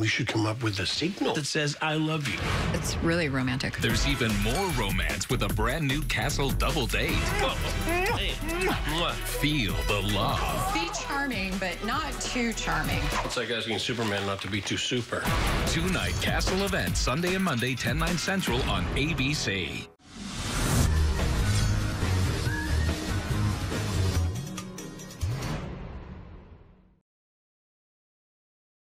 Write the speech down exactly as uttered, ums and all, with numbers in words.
We should come up with a signal that says, I love you. It's really romantic. There's even more romance with a brand new Castle double date. Feel the love. Be charming, but not too charming. It's like asking Superman not to be too super. Two-night Castle event, Sunday and Monday, ten, nine Central on A B C.